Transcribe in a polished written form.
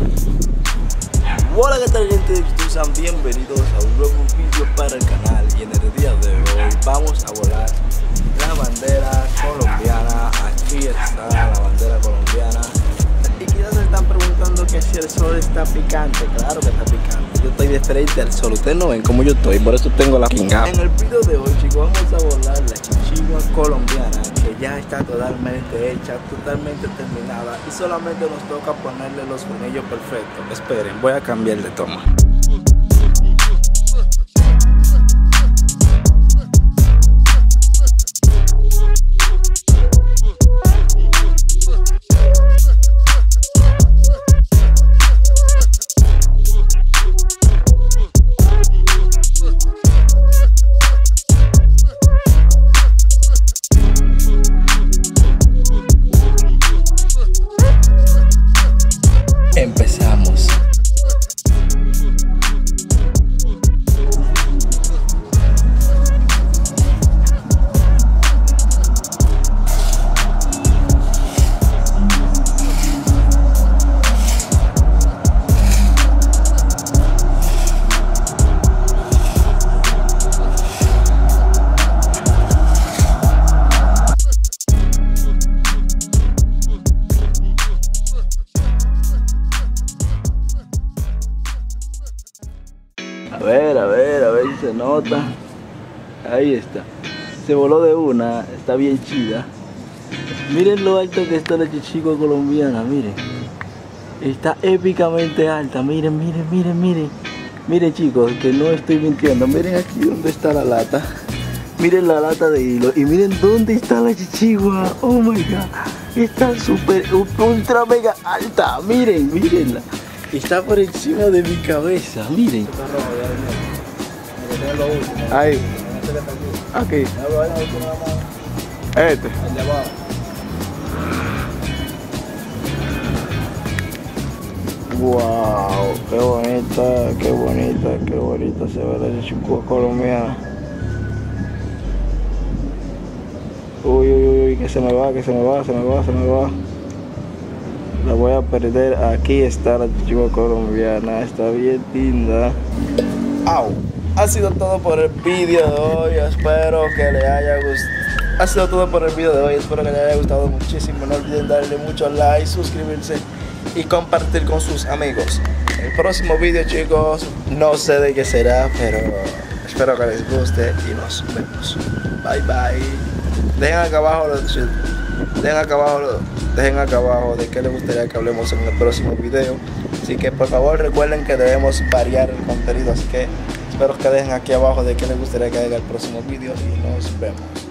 Hola, ¿qué tal, gente de YouTube? Sean bienvenidos a un nuevo vídeo para el canal. Y en el día de hoy vamos a volar la bandera colombiana. Aquí está la bandera colombiana. Y quizás se están preguntando que si el sol está picante. Claro que está picante. Yo estoy de frente al sol. Ustedes no ven cómo yo estoy, por eso tengo la pinga. En el video de hoy, chicos, vamos a volar la chichigua colombiana, que ya está totalmente hecha, totalmente terminada, y solamente nos toca ponerle los frenillos perfectos. Esperen, voy a cambiar de toma. Empezamos. A ver si se nota. Ahí está. Se voló de una, está bien chida. Miren lo alto que está la chichigua colombiana, miren. Está épicamente alta, miren. Miren, chicos, que no estoy mintiendo. Miren aquí donde está la lata. Miren la lata de hilo y miren dónde está la chichigua. Oh my god. Está súper, ultra mega alta. Mírenla. Está por encima de mi cabeza, miren. Ahí. Aquí. Este. Wow, qué bonita se ve la chichigua colombiana. Uy, que se me va. La voy a perder. Aquí está la chichigua colombiana. Está bien linda. ¡Au! Ha sido todo por el vídeo de hoy. Espero que le haya gustado. Ha sido todo por el vídeo de hoy. Espero que le haya gustado muchísimo. No olviden darle mucho like, suscribirse y compartir con sus amigos. El próximo vídeo, chicos, no sé de qué será, pero espero que les guste y nos vemos. Bye bye. Dejen acá abajo de qué les gustaría que hablemos en el próximo video. Así que por favor recuerden que debemos variar el contenido. Así que espero que dejen aquí abajo de qué les gustaría que haga el próximo video y nos vemos.